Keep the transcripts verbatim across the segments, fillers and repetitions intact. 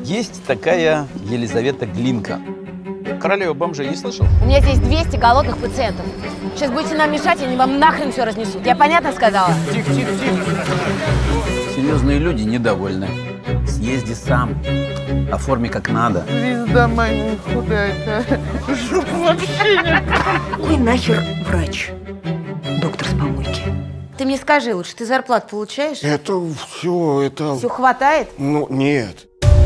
Есть такая Елизавета Глинка. Королева бомжей не слышал? У меня здесь двести голодных пациентов. Сейчас будете нам мешать, они вам нахрен все разнесут. Я понятно сказала? Тихо, тихо, тихо. Серьезные люди недовольны. Съезди сам. Оформи как надо. Звезда моя худая-то. Жопа вообще нет. Какой нахер врач? Доктор с помойки. Ты мне скажи лучше, ты зарплату получаешь? Это все, это... Все хватает? Ну, нет.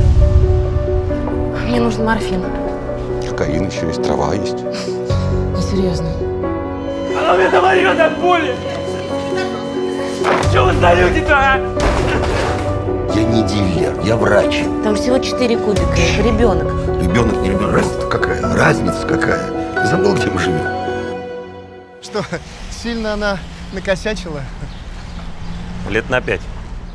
Мне нужен морфин. Кокаин еще есть, трава есть. Несерьезно. Она мне говорит от боли! Что вы за люди-то, а? Я не дилер, я врач. Там всего четыре кубика. Это ребенок. Ребенок, не ребенок. Разница какая? Разница какая? Ты забыл, где мы живем? Что, сильно она накосячила? Лет на пять.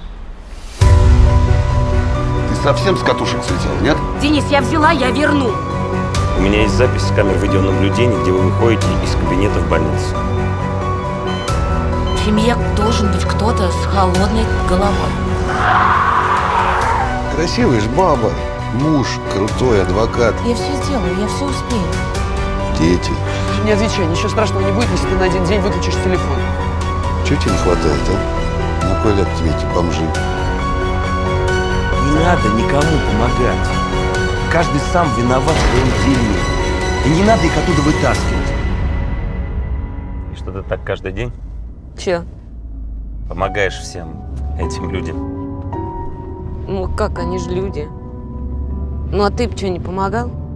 Ты совсем с катушек слетел, нет? Денис, я взяла, я верну. У меня есть запись с камер видеонаблюдения, где вы выходите из кабинета в больницу. В семье должен быть кто-то с холодной головой. Красивая ж баба. Муж, крутой адвокат. Я все сделаю, я все успею. Дети. Не отвечай, ничего страшного не будет, если ты на один день выключишь телефон. Чего тебе не хватает, а? На кой ляд тебе эти бомжи? Не надо никому помогать. Каждый сам виноват в своем дерьме. И не надо их оттуда вытаскивать. И что ты так каждый день Че? помогаешь всем этим людям? Ну как, они же люди. Ну а ты бы что, не помогал?